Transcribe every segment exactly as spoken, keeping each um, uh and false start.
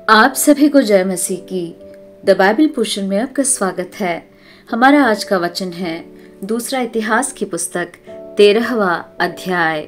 आप सभी को जय मसीह की द बाइबल पोर्शन में आपका स्वागत है। हमारा आज का वचन है दूसरा इतिहास की पुस्तक तेरहवां अध्याय।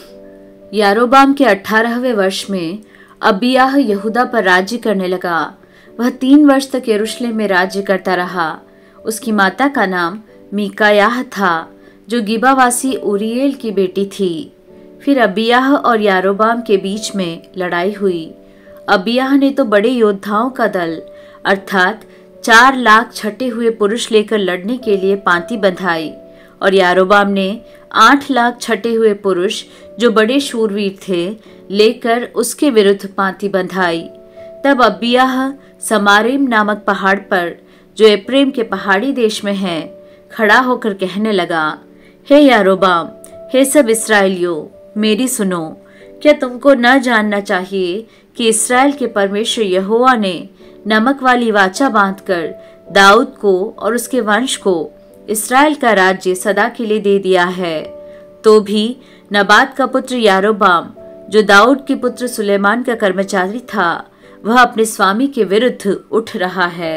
यारोबाम के अठारहवें वर्ष में अबिय्याह यहूदा पर राज्य करने लगा। वह तीन वर्ष तक यरूशलेम में राज्य करता रहा। उसकी माता का नाम मीकायाह था, जो गिबावासी उरिएल की बेटी थी। फिर अबिय्याह और यारोबाम के बीच में लड़ाई हुई। अबिय्याह ने तो बड़े योद्धाओं का दल अर्थात चार लाख छटे हुए पुरुष लेकर लड़ने के लिए पांति बंधाई, और यारोबाम ने आठ लाख छटे हुए पुरुष जो बड़े शूरवीर थे लेकर उसके विरुद्ध पांति बंधाई। तब अबिय्याह समारेम नामक पहाड़ पर, जो एप्रेम के पहाड़ी देश में है, खड़ा होकर कहने लगा, हे यारोबाम, हे सब इस्राएलियों, मेरी सुनो। क्या तुमको न जानना चाहिए कि इस्राएल के परमेश्वर यहोवा ने नमक वाली वाचा बांधकर दाऊद को और उसके वंश को इस्राएल का राज्य सदा के लिए दे दिया है। तो भी नबात का पुत्र यारोबाम, जो दाऊद के पुत्र सुलेमान का कर्मचारी था, वह अपने स्वामी के विरुद्ध उठ रहा है।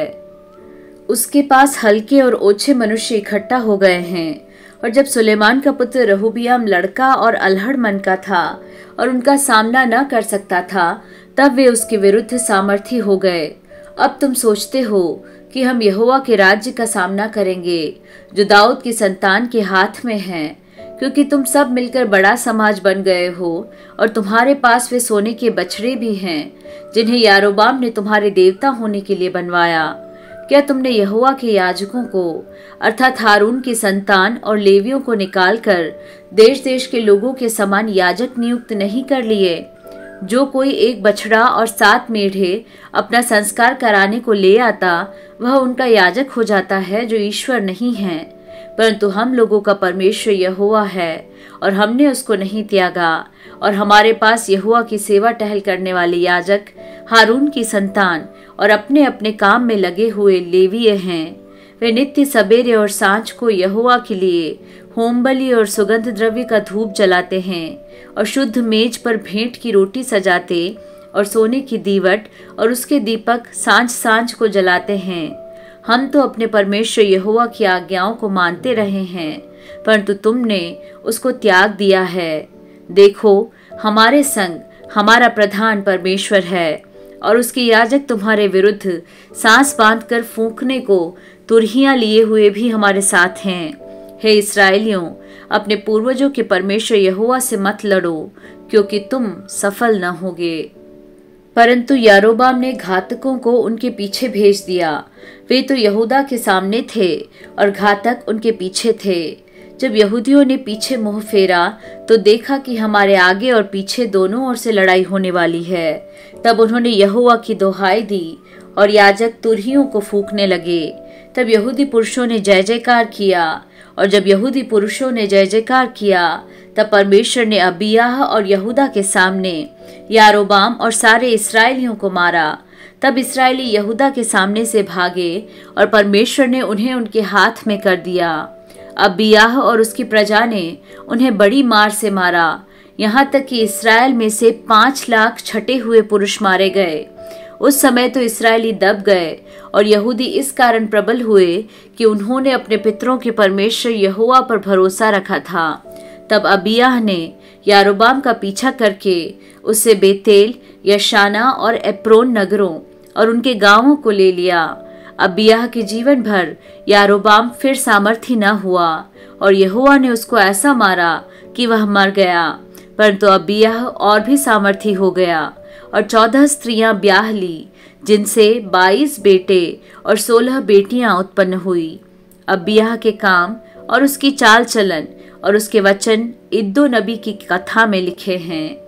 उसके पास हल्के और ओछे मनुष्य इकट्ठा हो गए हैं। और जब सुलेमान का पुत्र रहूबियाम लड़का और अल्हड़ मन का था और उनका सामना न कर सकता था, तब वे उसके विरुद्ध सामर्थी हो गए। अब तुम सोचते हो कि हम यहोवा के राज्य का सामना करेंगे, जो दाऊद की संतान के हाथ में है, क्योंकि तुम सब मिलकर बड़ा समाज बन गए हो और तुम्हारे पास वे सोने के बछड़े भी हैं, जिन्हें यारोबाम ने तुम्हारे देवता होने के लिए बनवाया। क्या तुमने यहोवा के याजकों को अर्थात हारून की संतान और लेवियों को निकालकर देश देश के लोगों के समान याजक नियुक्त नहीं कर लिए? जो कोई एक बछड़ा और सात मेढ़े अपना संस्कार कराने को ले आता, वह उनका याजक हो जाता है, जो ईश्वर नहीं है। परंतु हम लोगों का परमेश्वर यहोवा है और हमने उसको नहीं त्यागा। और हमारे पास यहोवा की सेवा टहल करने वाले याजक हारून की संतान और अपने अपने काम में लगे हुए लेवीय हैं। वे नित्य सवेरे और सांझ को यहोवा के लिए होम बलि और सुगंध द्रव्य का धूप जलाते हैं और शुद्ध मेज पर भेंट की रोटी सजाते और सोने की दीवट और उसके दीपक सांझ सांझ को जलाते हैं। हम तो अपने परमेश्वर यहोवा की आज्ञाओं को मानते रहे हैं, परंतु तुमने उसको त्याग दिया है। देखो, हमारे संग हमारा प्रधान परमेश्वर है और उसके याजक तुम्हारे विरुद्ध सांस बांधकर फूंकने को तुरहियां लिए हुए भी हमारे साथ हैं। हे इस्राएलियों, अपने पूर्वजों के परमेश्वर यहोवा से मत लड़ो, क्योंकि तुम सफल न होगे। परंतु यारोबाम ने घातकों को उनके पीछे भेज दिया। वे तो यहूदा के सामने थे और घातक उनके पीछे थे। जब यहूदियों ने पीछे मुंह फेरा तो देखा कि हमारे आगे और पीछे दोनों ओर से लड़ाई होने वाली है। तब उन्होंने यहोवा की दोहाई दी और याजक तुरहियों को फूंकने लगे। तब यहूदी पुरुषों ने जय जयकार किया, और जब यहूदी पुरुषों ने जय जयकार किया, तब परमेश्वर ने अबिय्याह और यहूदा के सामने यारोबाम और सारे इस्राएलियों को मारा। तब इस्राएली यहूदा के सामने से भागे और परमेश्वर ने उन्हें उनके हाथ में कर दिया। अबिय्याह और उसकी प्रजा ने उन्हें बड़ी मार से मारा, यहाँ तक कि इस्राएल में से पांच लाख छटे हुए पुरुष मारे गए। उस समय तो इस्राएली दब गए और यहूदी इस कारण प्रबल हुए कि उन्होंने अपने पितरों के परमेश्वर यहोवा पर भरोसा रखा था। तब अबिय्याह ने यारोबाम का पीछा करके उससे बेतेल, यशाना और एप्रोन नगरों और उनके गांवों को ले लिया। अबिय्याह के जीवन भर यारोबाम फिर सामर्थी न हुआ और यहोवा ने उसको ऐसा मारा कि वह मर गया। परंतु अबिय्याह और भी सामर्थी हो गया और चौदह स्त्रियां ब्याह ली, जिनसे बाईस बेटे और सोलह बेटियां उत्पन्न हुई। अबिय्याह के काम और उसकी चाल चलन और उसके वचन इद्दो नबी की कथा में लिखे हैं।